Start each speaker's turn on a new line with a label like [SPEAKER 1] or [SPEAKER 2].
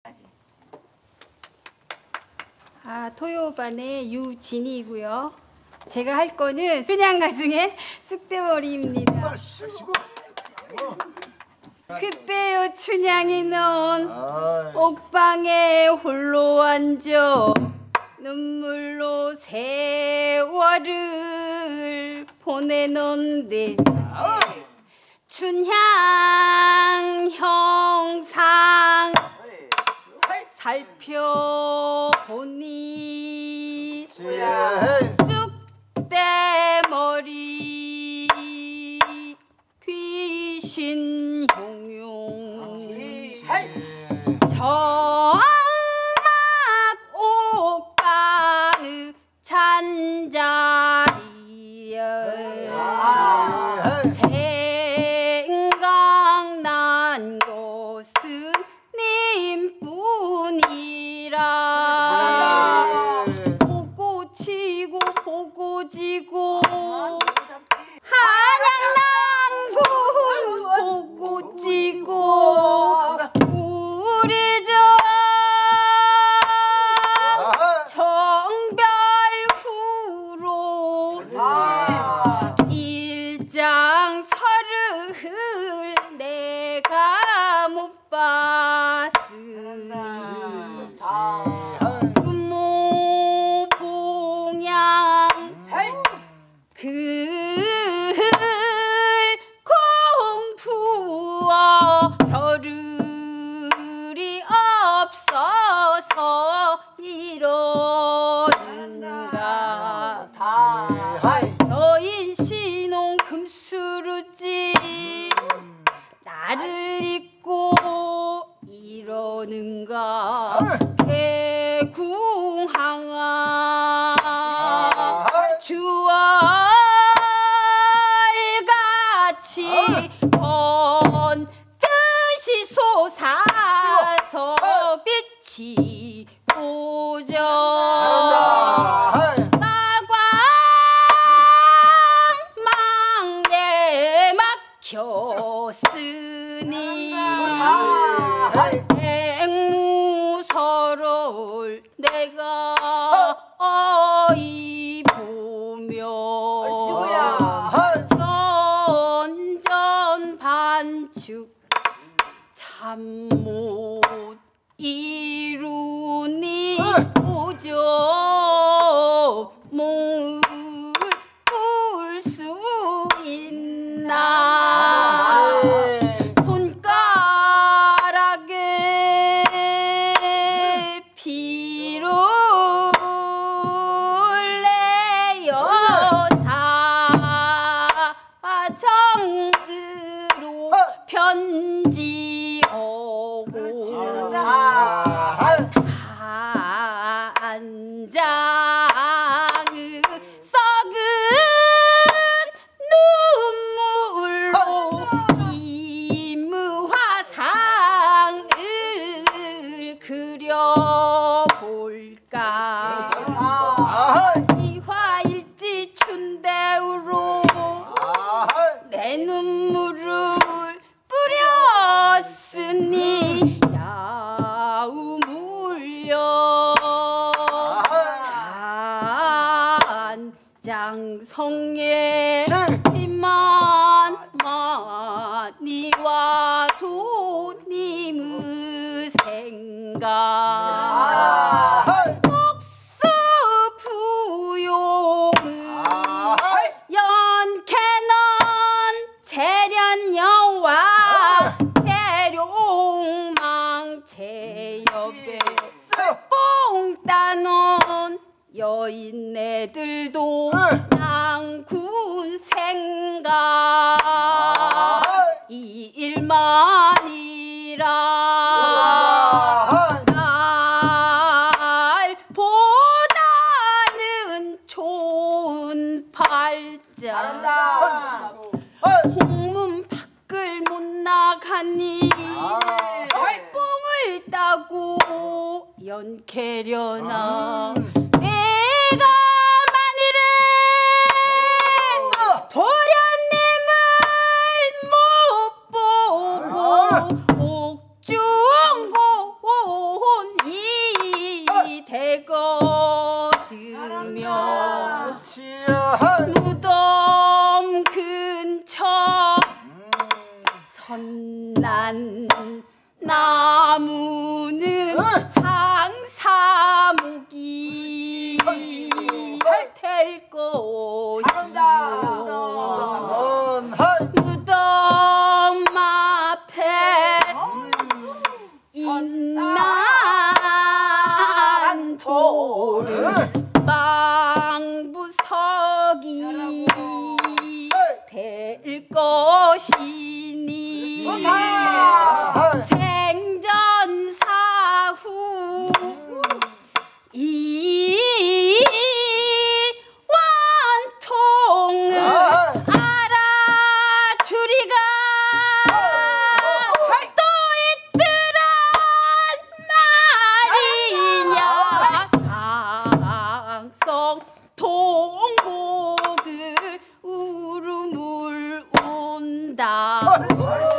[SPEAKER 1] 토요반의 유진이고요. 제가 할 거는 춘향가 중에 쑥대머리입니다. 그때요 춘향이 넌 옥방에 홀로 앉아 눈물로 세월을 보내놓는데 춘향 형상 살펴보니 쑥대머리 귀신 형용 정막 옥방의 잔자리에 생각난 것은 님뿐이라 보고 치고 보고 지고 한양난군 보고 지고 우리 저 정별 후로 일장 서를 내가 못 봤으니 부모 봉양 그 공부와 겨를이 없어서 이러는가 여인 신혼 금수루지 나를 잊고 이러는가 대궁항아 주얼같이 번듯이 솟아서 빛이 보죠 마광망에 막혔으니 앵무서를 내가 어이 보며 전전반축 참 못 이루니 오죠 몸을 꿀 수 있나 손가락에 피를 내어 사정으로 편지하고 단장의 썩은 눈물로 임화상을 그려볼까 이화일지 춘대우로 내 눈물을 뿌렸으니 야우 물려 단장성에 힘만 많이 와도 님의 생각 연캐는 재련여와 재룡망 제옆에 뽕따놓은 여인네들도 양군 생각 이 일만이라 날보다는 좋은 팔자 홍문 밖을 못 나가니 뽕을 따고 연캐려나 내가 만일에 도련님을 못 보고 옥중고 무덤 근처 선난 나무는 상사무기 될 것이요 무덤 앞에 인난 돌 망부석이 될 것이니 생전사후 이 완통을 알아주리가 또 있더란 말이냐 당성 통곡을 울음을 온다